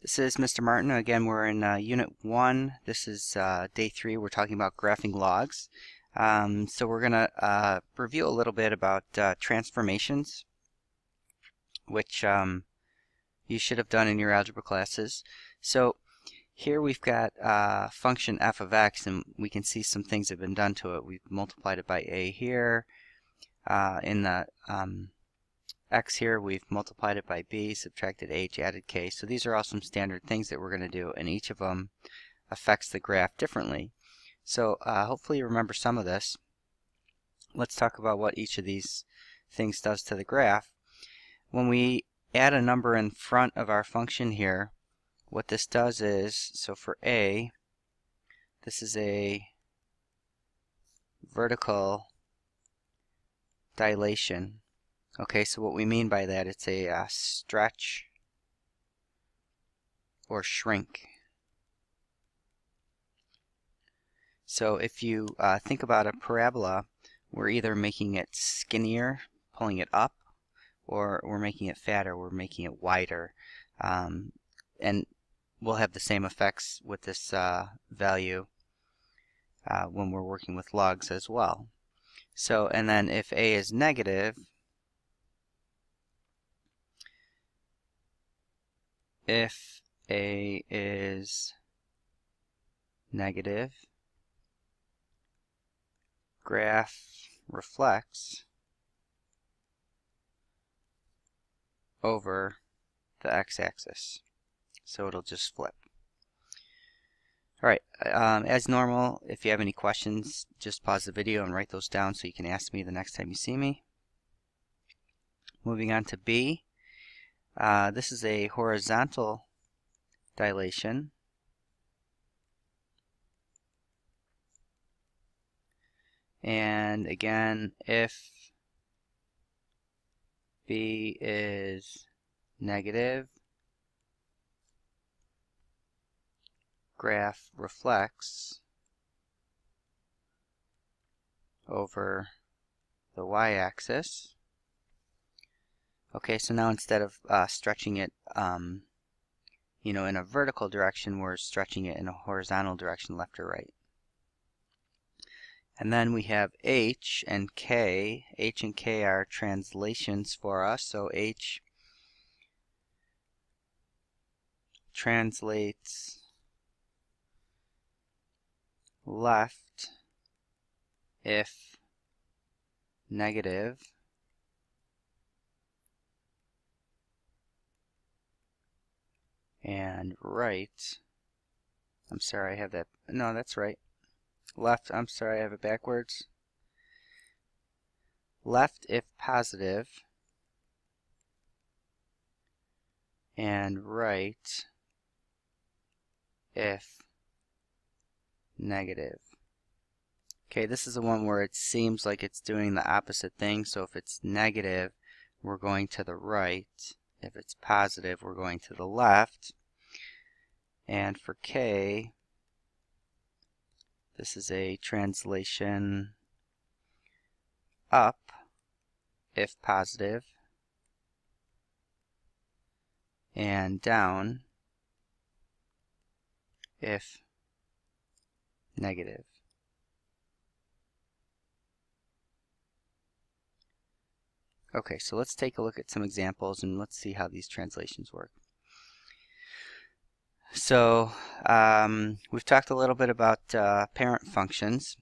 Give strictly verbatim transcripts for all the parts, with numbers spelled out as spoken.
This is Mister Martin. Again, we're in uh, Unit one. This is uh, Day three. We're talking about graphing logs. Um, so we're going to uh, review a little bit about uh, transformations, which um, you should have done in your algebra classes. So here we've got uh, function f of x, and we can see some things have been done to it. We've multiplied it by a here. Uh, in the um, x here, we've multiplied it by b, subtracted h, added k. So these are all some standard things that we're going to do, and each of them affects the graph differently. So uh, hopefully you remember some of this. Let's talk about what each of these things does to the graph. When we add a number in front of our function here, what this does is, so for a, this is a vertical dilation. Okay, so what we mean by that, it's a uh, stretch or shrink. So if you uh, think about a parabola, we're either making it skinnier, pulling it up, or we're making it fatter, we're making it wider. Um, and we'll have the same effects with this uh, value uh, when we're working with logs as well. So, and then if a is negative, if a is negative, graph reflects over the x-axis. So it'll just flip. Alright, um, as normal, if you have any questions, just pause the video and write those down so you can ask me the next time you see me. Moving on to B. Uh, this is a horizontal dilation. And again, if B is negative, graph reflects over the y-axis. Okay, so now instead of uh, stretching it, um, you know, in a vertical direction, we're stretching it in a horizontal direction, left or right. And then we have H and K. H and K are translations for us. So H translates left if negative, and right, I'm sorry, I have that, no, that's right. Left, I'm sorry, I have it backwards. Left if positive, and right if negative. Okay, this is the one where it seems like it's doing the opposite thing. So if it's negative, we're going to the right. If it's positive, we're going to the left. And for K, this is a translation up if positive, and down if negative. Okay, so let's take a look at some examples and let's see how these translations work. So um, we've talked a little bit about uh, parent functions.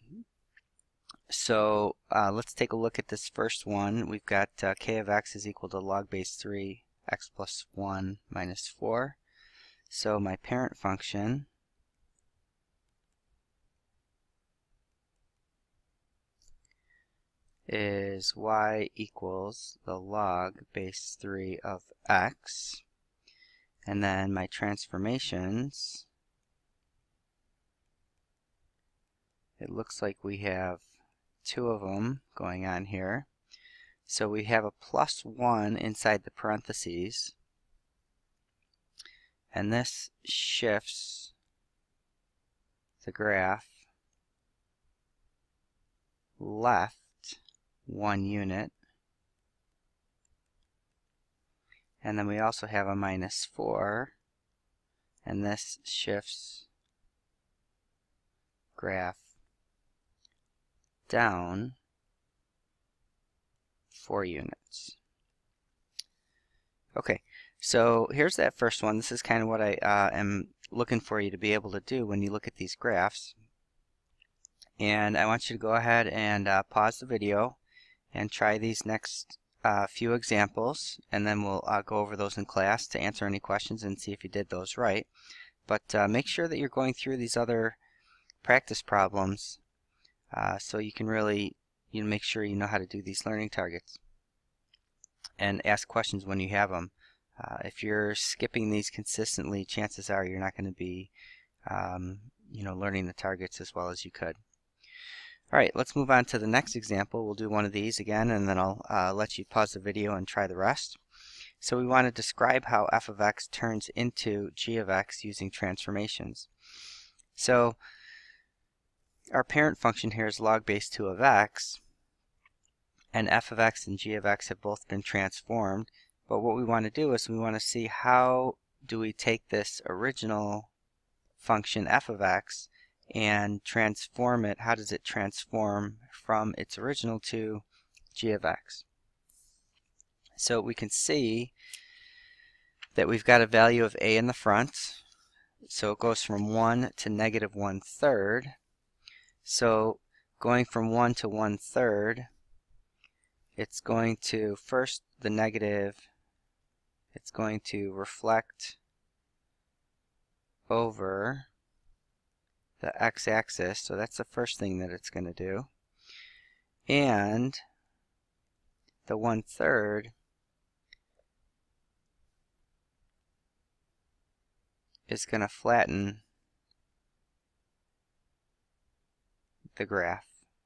So uh, let's take a look at this first one. We've got uh, k of x is equal to log base three x plus one minus four. So my parent function is y equals the log base three of x. And then my transformations, it looks like we have two of them going on here. So we have a plus one inside the parentheses, and this shifts the graph left one unit. And then we also have a minus four and this shifts graph down four units. Okay, so here's that first one. This is kind of what I uh, am looking for you to be able to do when you look at these graphs. And I want you to go ahead and uh, pause the video and try these next uh, few examples, and then we'll uh, go over those in class to answer any questions and see if you did those right. But uh, make sure that you're going through these other practice problems uh, so you can really you know, make sure you know how to do these learning targets and ask questions when you have them. Uh, if you're skipping these consistently, chances are you're not going to be um, you know, learning the targets as well as you could. Alright, let's move on to the next example. We'll do one of these again, and then I'll uh, let you pause the video and try the rest. So we want to describe how f of x turns into g of x using transformations. So our parent function here is log base two of x, and f of x and g of x have both been transformed. But what we want to do is we want to see how do we take this original function f of x and transform it. How does it transform from its original to g of x? So we can see that we've got a value of a in the front. So it goes from one to negative one third. So going from one to one third, it's going to, first the negative, it's going to reflect over the x-axis, so that's the first thing that it's going to do. And the one third is going to flatten the graph.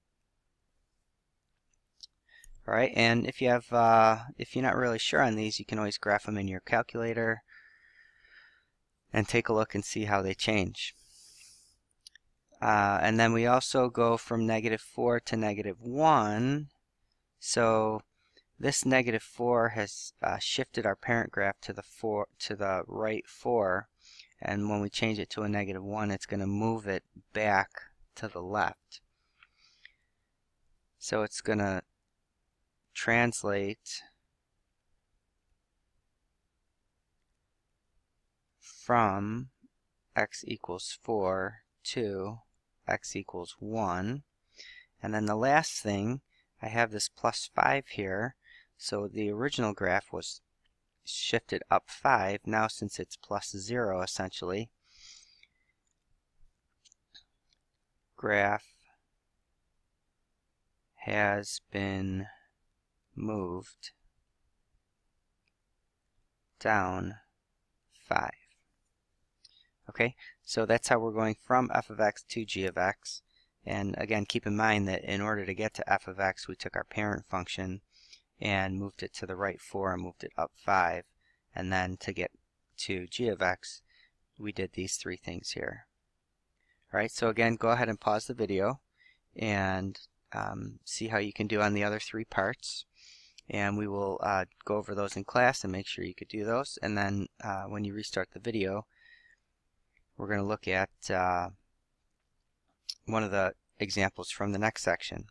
Alright, and if you have, uh, if you're not really sure on these, you can always graph them in your calculator and take a look and see how they change. Uh, and then we also go from negative four to negative one. So this negative four has uh, shifted our parent graph to the four to the right four, and when we change it to a negative one, it's going to move it back to the left. So it's going to translate from x equals four to x equals one. And then the last thing, I have this plus five here. So the original graph was shifted up five. Now since it's plus zero essentially, graph has been moved down five. Okay, so that's how we're going from f of x to g of x. And again, keep in mind that in order to get to f of x, we took our parent function and moved it to the right four and moved it up five. And then to get to g of x, we did these three things here. Alright, so again, go ahead and pause the video and um, see how you can do on the other three parts. And we will uh, go over those in class and make sure you could do those. And then uh, when you restart the video, we're going to look at uh, one of the examples from the next section.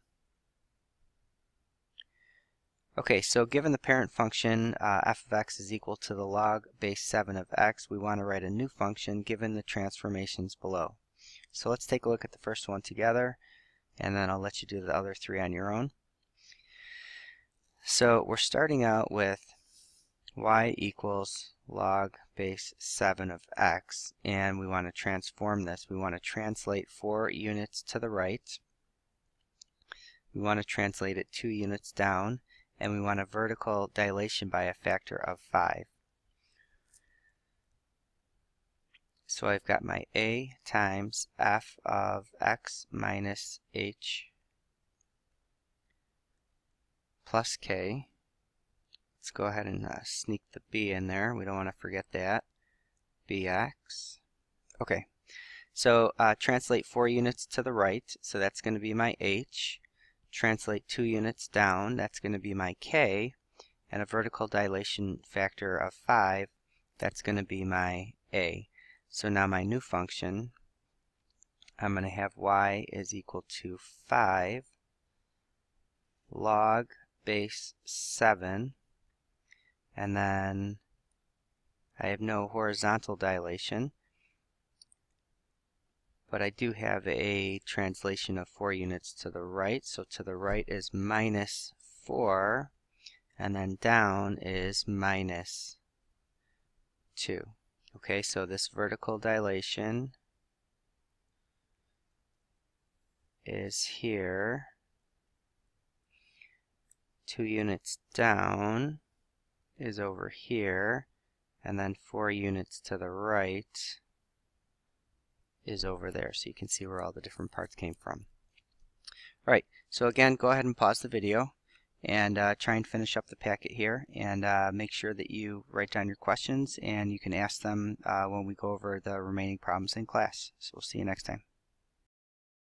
Okay, so given the parent function uh, f of x is equal to the log base seven of x, we want to write a new function given the transformations below. So let's take a look at the first one together, and then I'll let you do the other three on your own. So we're starting out with y equals log base seven of x, and we want to transform this. We want to translate four units to the right. We want to translate it two units down, and we want a vertical dilation by a factor of five. So I've got my a times f of x minus h plus k. Let's go ahead and uh, sneak the b in there. We don't want to forget that. Bx. Okay, so uh, translate four units to the right, so that's going to be my h. Translate two units down, that's going to be my k. And a vertical dilation factor of five, that's going to be my a. So now my new function, I'm going to have y is equal to five log base seven, and then I have no horizontal dilation, but I do have a translation of four units to the right. So to the right is minus four, and then down is minus two. Okay, so this vertical dilation is here. Two units down is over here, and then four units to the right is over there. So you can see where all the different parts came from. Alright, so again, go ahead and pause the video and uh, try and finish up the packet here, and uh, make sure that you write down your questions, and you can ask them uh, when we go over the remaining problems in class. So we'll see you next time.